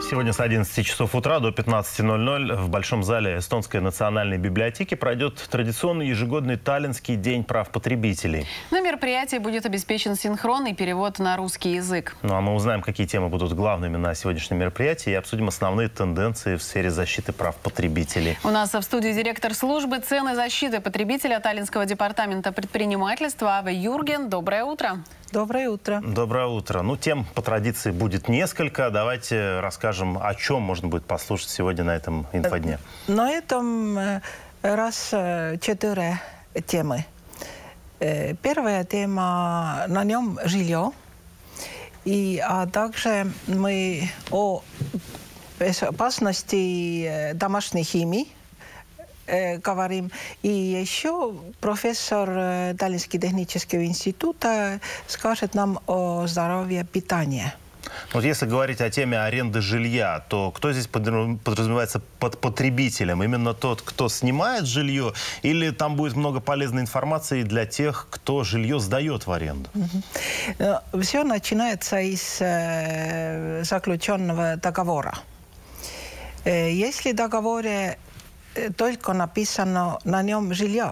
Сегодня с 11 часов утра до 15:00 в Большом зале Эстонской национальной библиотеки пройдет традиционный ежегодный Таллинский день прав потребителей. На мероприятии будет обеспечен синхронный перевод на русский язык. Ну а мы узнаем, какие темы будут главными на сегодняшнем мероприятии и обсудим основные тенденции в сфере защиты прав потребителей. У нас в студии директор службы цен и защиты потребителя Таллинского департамента предпринимательства Ава Юрген. Доброе утро. Доброе утро. Доброе утро. Ну, тем по традиции будет несколько. Давайте расскажем, о чем можно будет послушать сегодня на этом инфодне. На этом раз 4 темы. Первая тема, на нем жилье. А также мы о безопасности домашней химии говорим. И еще профессор Таллинского технического института скажет нам о здоровье питания. Вот если говорить о теме аренды жилья, то кто здесь подразумевается под потребителем? Именно тот, кто снимает жилье, или там будет много полезной информации для тех, кто жилье сдает в аренду? Все начинается из заключенного договора. Если в договоре только написано на нем жилье,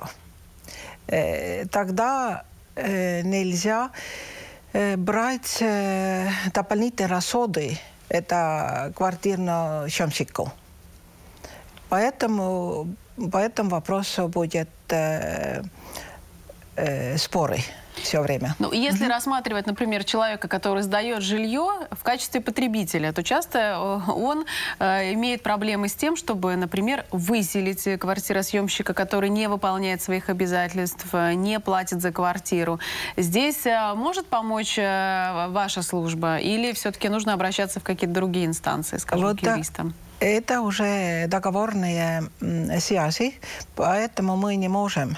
тогда нельзя брать дополнительные расходы, это квартирную съемщику. Поэтому по этому вопросу будет споры все время. Ну, если рассматривать, например, человека, который сдает жилье в качестве потребителя, то часто он имеет проблемы с тем, чтобы, например, выселить квартиросъемщика, который не выполняет своих обязательств, не платит за квартиру. Здесь может помочь ваша служба или все-таки нужно обращаться в какие-то другие инстанции, скажем, вот к юристам? Это уже договорные связи, поэтому мы не можем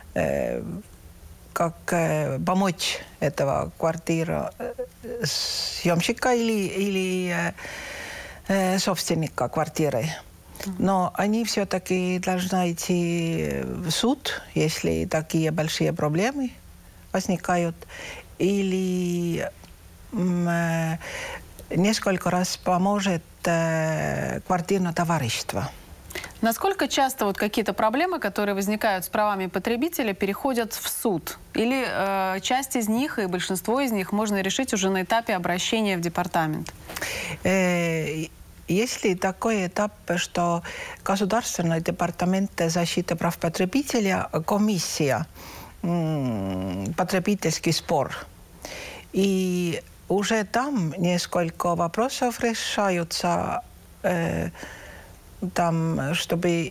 как помочь этого квартиросъемщика или собственника квартиры. Но они все-таки должны идти в суд, если такие большие проблемы возникают. Или несколько раз поможет квартирное товарищество. Насколько часто вот какие-то проблемы, которые возникают с правами потребителя, переходят в суд? Или часть из них и большинство из них можно решить уже на этапе обращения в департамент? Если такой этап, что Государственный департамент защиты прав потребителя, комиссия, потребительский спор, и уже там несколько вопросов решаются, там, чтобы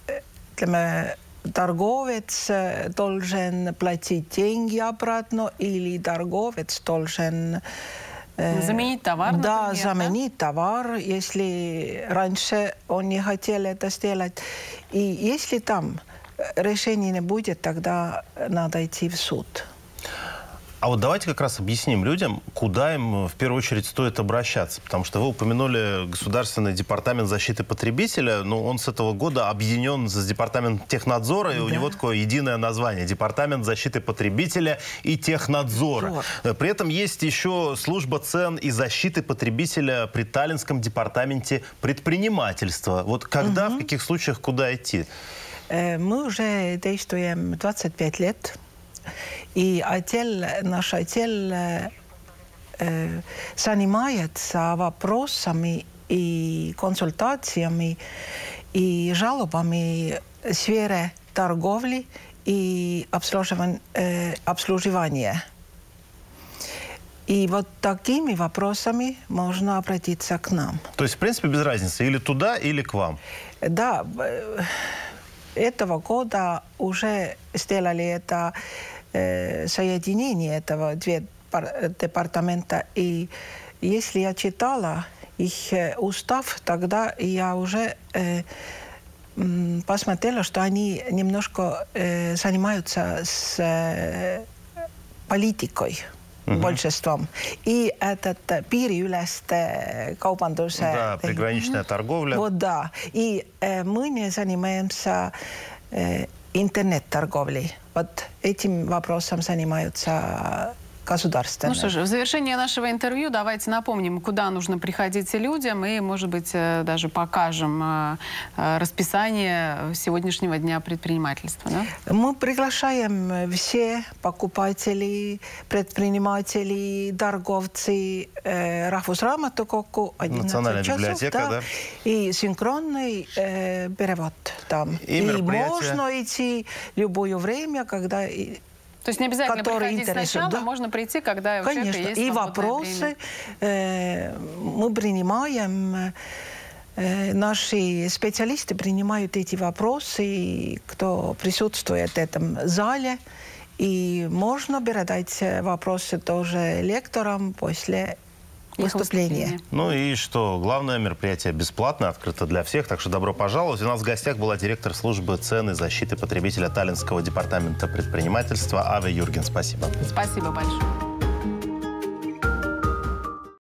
торговец должен платить деньги обратно, или торговец должен заменить товар, например, да, заменить товар, если раньше он не хотел это сделать. И если там решения не будет, тогда надо идти в суд. А вот давайте как раз объясним людям, куда им в первую очередь стоит обращаться. Потому что вы упомянули Государственный департамент защиты потребителя. Но он с этого года объединен с департаментом технадзора. И у него такое единое название – Департамент защиты потребителя и технадзора. При этом есть еще служба цен и защиты потребителя при Таллинском департаменте предпринимательства. Вот когда, в каких случаях, куда идти? Мы уже действуем 25 лет. И наш отдел занимается вопросами и консультациями и жалобами в сфере торговли и обслуживания. И вот такими вопросами можно обратиться к нам. То есть, в принципе, без разницы, или туда, или к вам? Да, этого года уже сделали это соединение этого двух департамента. И если я читала их устав, тогда я уже посмотрела, что они немножко занимаются с политикой. Большинством. И этот piiriüleste kaubanduse... Да, приграничная торговля. Вот, да. И мы не занимаемся интернет-торговлей. Вот этим вопросом занимаются государственной. Ну что же, в завершение нашего интервью давайте напомним, куда нужно приходить людям, и, может быть, даже покажем расписание сегоднягашнего дня предпринимательства. Да? Мы приглашаем все покупатели, предприниматели, торговцы Rahvusraamatukogu 11 Национальная часов, библиотека, да? И синхронный перевод там. И можно идти любое время, когда... То есть не обязательно приходить сначала, да? Можно прийти, когда у человека есть и свободное вопросы время. Мы принимаем, наши специалисты принимают эти вопросы, кто присутствует в этом зале, и можно передать вопросы тоже лекторам после выступления. Ну и что, главное, мероприятие бесплатное, открыто для всех, так что добро пожаловать. У нас в гостях была директор службы цен и защиты потребителя Таллинского департамента предпринимательства Ава Юрген. Спасибо. Спасибо большое.